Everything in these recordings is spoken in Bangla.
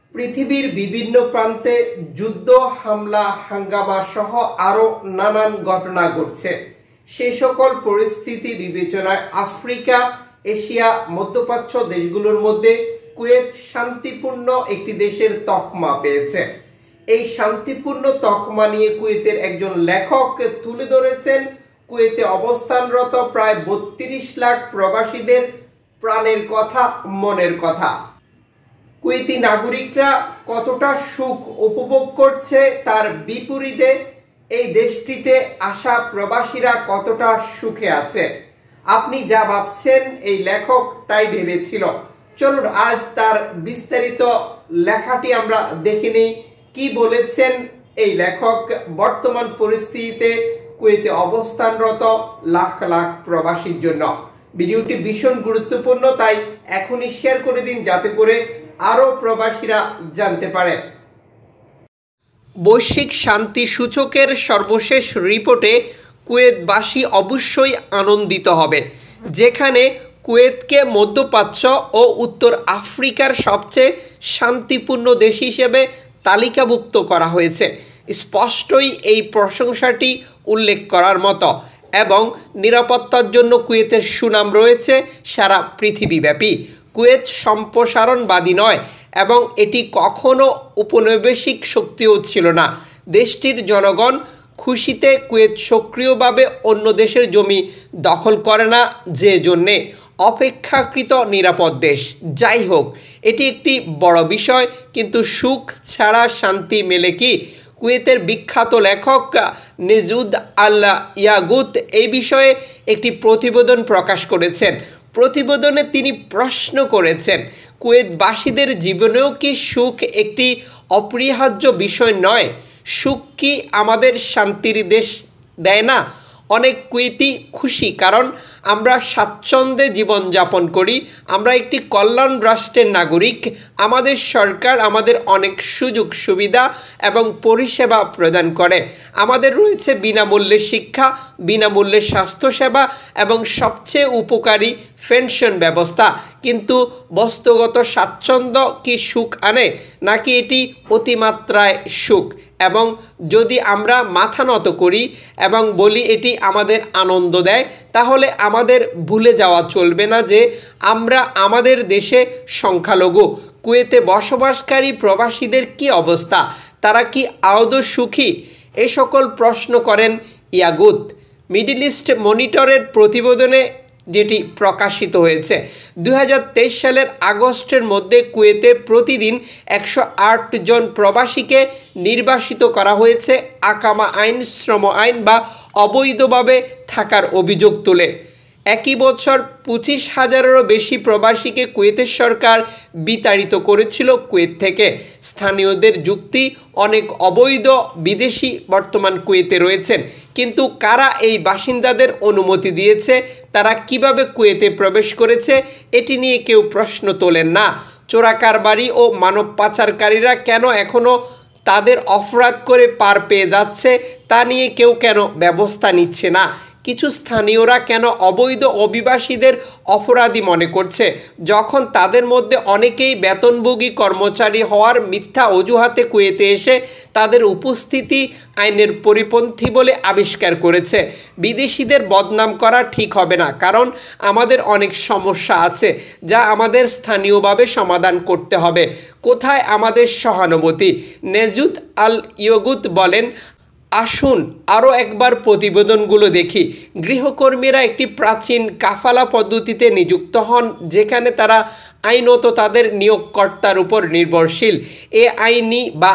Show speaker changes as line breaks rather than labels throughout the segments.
পৃথিবীর বিভিন্ন প্রান্তে যুদ্ধ, হামলা, হাঙ্গামা সহ আরো নানান ঘটনা ঘটছে। সেই সকল পরিস্থিতি বিবেচনায় আফ্রিকা, এশিয়া, মধ্যপ্রাচ্য দেশগুলোর মধ্যে কুয়েত শান্তিপূর্ণ একটি দেশের তকমা পেয়েছে। এই শান্তিপূর্ণ তকমা নিয়ে কুয়েতের একজন লেখক তুলে ধরেছেন কুয়েতে অবস্থানরত প্রায় ৩২ লাখ প্রবাসীদের প্রাণের কথা, মনের কথা। কুয়েতি নাগরিকরা কতটা সুখ উপভোগ করছে, তার বিপরীতে এই দেশটিতে আসা প্রবাসীরা কতটা সুখে আছে। আপনি যা ভাবছেন এই লেখক তাই ভেবেছিল। চলুন আজ তার বিস্তারিত লেখাটি আমরা দেখে নিই। কি বলেছেন এই লেখক বর্তমান পরিস্থিতিতে কুয়েতে অবস্থানরত লাখ লাখ প্রবাসীর জন্য। ভিডিওটি ভীষণ গুরুত্বপূর্ণ, তাই এখনই শেয়ার করে দিন যাতে করে আরো প্রবাসীরা জানতে পারে। বৈশ্বিক শান্তি সূচকের সর্বশেষ রিপোর্টে কুয়েতবাসী অবশ্যই আনন্দিত হবে, যেখানে কুয়েতকে মধ্যপ্রাচ্য ও উত্তর আফ্রিকার সবচেয়ে শান্তিপূর্ণ দেশ হিসেবে তালিকাভুক্ত করা হয়েছে। স্পষ্টই এই প্রশংসাটি উল্লেখ করার মতো, এবং নিরাপত্তার জন্য কুয়েতের সুনাম রয়েছে সারা পৃথিবীব্যাপী। কুয়েত সম্প্রসারণবাদী নয় এবং এটি কখনো উপনিবেশিক শক্তিও ছিল না। দেশটির জনগণ খুশিতে কুয়েত সক্রিয়ভাবে অন্য দেশের জমি দখল করে না, যে জন্যে অপেক্ষাকৃত নিরাপদ দেশ। যাই হোক, এটি একটি বড় বিষয়, কিন্তু সুখ ছাড়া শান্তি মেলে কি? কুয়েতের বিখ্যাত লেখক নেজুদ আল ইয়াগুত এই বিষয়ে একটি প্রতিবেদন প্রকাশ করেছেন। প্রতিবেদনে তিনি প্রশ্ন করেছেন, কুয়েতবাসীদের জীবনেও কি সুখ একটি অপরিহার্য বিষয় নয়? সুখ কি আমাদের শান্তির দেশ দেয় না? অনেক কুয়েতি খুশি কারণ আমরা স্বাচ্ছন্দ্যে জীবনযাপন করি, আমরা একটি কল্যাণ রাষ্ট্রের নাগরিক, আমাদের সরকার আমাদের অনেক সুযোগ সুবিধা এবং পরিষেবা প্রদান করে, আমাদের রয়েছে বিনামূল্যে শিক্ষা, বিনামূল্যে স্বাস্থ্যসেবা এবং সবচেয়ে উপকারী পেনশন ব্যবস্থা। কিন্তু বস্তুগত স্বাচ্ছন্দ্য কি সুখ আনে, নাকি এটি অতিমাত্রায় সুখ? এবং যদি আমরা মাথা নত করি এবং বলি এটি আমাদের আনন্দ দেয়, তাহলে আমাদের ভুলে যাওয়া চলবে না যে আমরা আমাদের দেশে সংখ্যালঘু। কুয়েতে বসবাসকারী প্রবাসীদের কি অবস্থা? তারা কি আদৌ সুখী? এ সকল প্রশ্ন করেন ইয়াগুত। মিডল ইস্ট মনিটরের প্রতিবেদনে যেটি প্রকাশিত হয়েছে, 2023 সালের আগস্টের মধ্যে কুয়েতে প্রতিদিন 108 জন প্রবাসীকে নির্বাসিত করা হয়েছে আকামা আইন, শ্রম আইন বা অবৈধভাবে থাকার অভিযোগ তুলে। একই বছর 25,000-এরও বেশি প্রবাসীকে কুয়েতের সরকার বিতাড়িত করেছিল কুয়েত থেকে। স্থানীয়দের যুক্তি, অনেক অবৈধ বিদেশি বর্তমান কুয়েতে রয়েছেন, কিন্তু কারা এই বাসিন্দাদের অনুমতি দিয়েছে, তারা কিভাবে কুয়েতে প্রবেশ করেছে, এটি নিয়ে কেউ প্রশ্ন তোলেন না। চোরাকারবারি ও মানব পাচারকারীরা কেন এখনও তাদের অপরাধ করে পার পেয়ে যাচ্ছে, তা নিয়ে কেউ কেন ব্যবস্থা নিচ্ছে না? কিছু স্থানীয়রা কেন অবৈধ অভিবাসীদের অপরাধী মনে করছে, যখন তাদের মধ্যে অনেকেই বেতনভোগী কর্মচারী হওয়ার মিথ্যা অজুহাতে কুয়েতে এসে তাদের উপস্থিতি আইনের পরিপন্থী বলে আবিষ্কার করেছে? বিদেশিদের বদনাম করা ঠিক হবে না, কারণ আমাদের অনেক সমস্যা আছে যা আমাদের স্থানীয়ভাবে সমাধান করতে হবে। কোথায় আমাদের সহানুভূতি? নেজুদ আল ইয়াগুত বলেন, আসুন আরও একবার প্রতিবেদনগুলো দেখি। গৃহকর্মীরা একটি প্রাচীন কাফালা পদ্ধতিতে নিযুক্ত হন, যেখানে তারা আইনত তাদের নিয়োগকর্তার উপর নির্ভরশীল। এ আইনি বা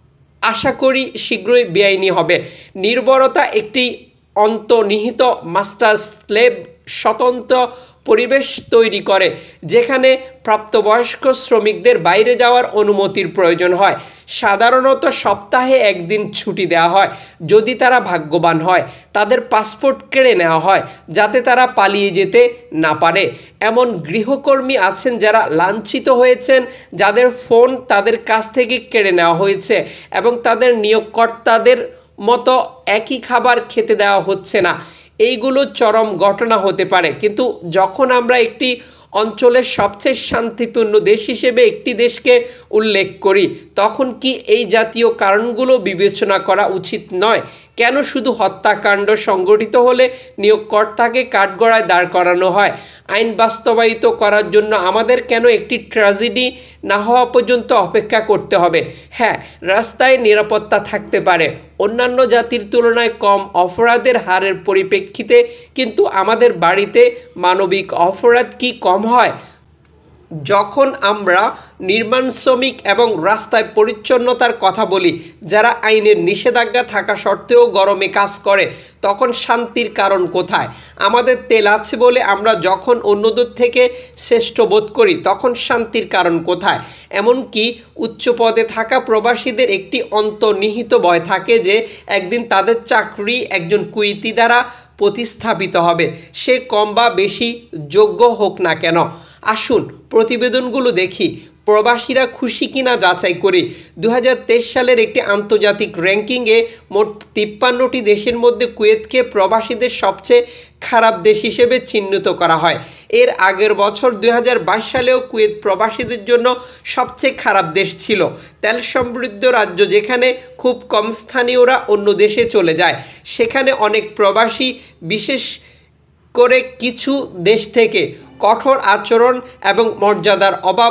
আশা করি শীঘ্রই বেআইনি হবে। নির্ভরতা একটি অন্তর্নিহিত মাস্টার স্লেভ স্বতন্ত্র পরিবেশ তৈরি করে, যেখানে প্রাপ্তবয়স্ক শ্রমিকদের বাইরে যাওয়ার অনুমতির প্রয়োজন হয়। সাধারণত সপ্তাহে একদিন ছুটি দেওয়া হয়। যদি তারা ভাগ্যবান হয়, তাদের পাসপোর্ট কেড়ে নেওয়া হয় যাতে তারা পালিয়ে যেতে না পারে। এমন গৃহকর্মী আছেন যারা লাঞ্ছিত হয়েছেন, যাদের ফোন তাদের কাছ থেকে কেড়ে নেওয়া হয়েছে এবং তাদের নিয়োগকর্তাদের মতো একই খাবার খেতে দেওয়া হচ্ছে না। এইগুলো চরম ঘটনা হতে পারে, কিন্তু যখন আমরা একটি অঞ্চলের সবচেয়ে শান্তিপূর্ণ দেশ হিসেবে একটি দেশকে উল্লেখ করি, তখন কি এই জাতীয় কারণগুলো বিবেচনা করা উচিত নয়? কেন শুধু হত্যাকাণ্ড সংঘটিত হলে নিয়োগকর্তাকে কাঠগড়ায় দাঁড় করানো হয়? আইন বাস্তবায়িত করার জন্য আমাদের কেন একটি ট্র্যাজেডি না হওয়া পর্যন্ত অপেক্ষা করতে হবে? হ্যাঁ, রাস্তায় নিরাপত্তা থাকতে পারে অন্যান্য জাতির তুলনায় কম অপরাধের হারের পরিপ্রেক্ষিতে, কিন্তু আমাদের বাড়িতে মানবিক অপরাধ কি কম হয়? যখন আমরা নির্মাণ শ্রমিক এবং রাস্তায় পরিচ্ছন্নতার কথা বলি, যারা আইনের নিষেধাজ্ঞা থাকা সত্ত্বেও গরমে কাজ করে, তখন শান্তির কারণ কোথায়? আমাদের তেল আছে বলে আমরা যখন অন্যদের থেকে শ্রেষ্ঠ বোধ করি, তখন শান্তির কারণ কোথায়? এমনকি উচ্চ পদে থাকা প্রবাসীদের একটি অন্তর্নিহিত ভয় থাকে যে একদিন তাদের চাকরি একজন কুয়েতি দ্বারা প্রতিস্থাপিত হবে, সে কম বা বেশি যোগ্য হোক না কেন। আসুন প্রতিবেদনগুলো দেখি, প্রবাসীরা খুশি কিনা যাচাই করি। 2023 সালের একটি আন্তর্জাতিক র্যাঙ্কিংয়ে মোট 53টি দেশের মধ্যে কুয়েতকে প্রবাসীদের সবচেয়ে খারাপ দেশ হিসেবে চিহ্নিত করা হয়। এর আগের বছর 2022 সালেও কুয়েত প্রবাসীদের জন্য সবচেয়ে খারাপ দেশ ছিল। তেল সমৃদ্ধ রাজ্য যেখানে খুব কম স্থানীয়রা অন্য দেশে চলে যায়, সেখানে অনেক প্রবাসী বিশেষ করে কিছু দেশ থেকে কঠোর আচরণ এবং মর্যাদার অভাব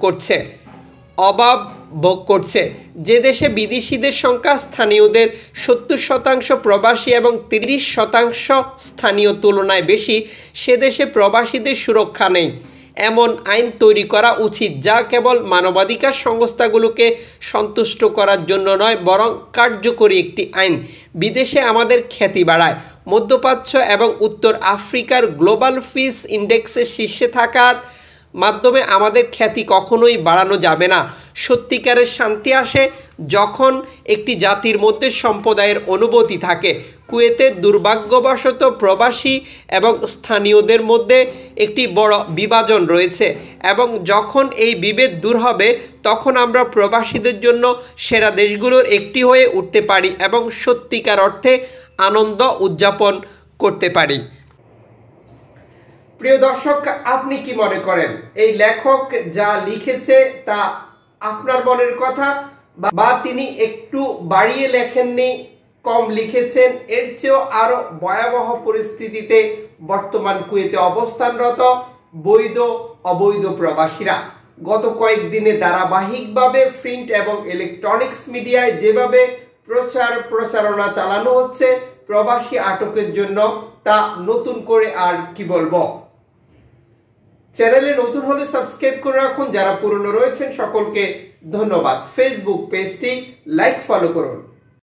ভোগ করছে। যে দেশে বিদেশিদের সংখ্যা স্থানীয়দের 70% প্রবাসী এবং 30% স্থানীয় তুলনায় বেশি, সে দেশে প্রবাসীদের সুরক্ষা নেই। এমন আইন তৈরি করা উচিত যা কেবল মানবাধিকার সংস্থাগুলোকে সন্তুষ্ট করার জন্য নয়, বরং কার্যকরী একটি আইন। বিদেশে আমাদের খ্যাতি বাড়ায়। মধ্যপ্রাচ্য এবং উত্তর আফ্রিকার গ্লোবাল পিস ইন্ডেক্সের শীর্ষে থাকার মাধ্যমে আমাদের খ্যাতি কখনোই বাড়ানো যাবে না। সত্যিকারের শান্তি আসে যখন একটি জাতির মধ্যে সম্প্রদায়ের অনুভূতি থাকে। কুয়েতে দুর্ভাগ্যবশত প্রবাসী এবং স্থানীয়দের মধ্যে একটি বড় বিভাজন রয়েছে, এবং যখন এই বিভেদ দূর হবে, তখন আমরা প্রবাসীদের জন্য সেরা দেশগুলোর একটি হয়ে উঠতে পারি এবং সত্যিকার অর্থে আনন্দ উদযাপন করতে পারি। প্রিয় দর্শক, আপনি কি মনে করেন এই লেখক যা লিখেছে তা আপনার মনের কথা, বা তিনি একটু বাড়িয়ে লেখেননি, কম লিখেছেন? এর চেয়েও আরো ভয়াবহ পরিস্থিতিতে বর্তমান কুয়েতে অবস্থানরত বৈধ অবৈধ প্রবাসীরা। গত কয়েকদিনে ধারাবাহিকভাবে প্রিন্ট এবং ইলেকট্রনিক্স মিডিয়ায় যেভাবে প্রচারণা চালানো হচ্ছে প্রবাসী আটকের জন্য, তা নতুন করে আর কি বলবো। চ্যানেলে নতুন হলে সাবস্ক্রাইব করে রাখুন, যারা পুরনো রয়েছেন সকলকে ধন্যবাদ। ফেসবুক পেজটি লাইক ফলো করুন।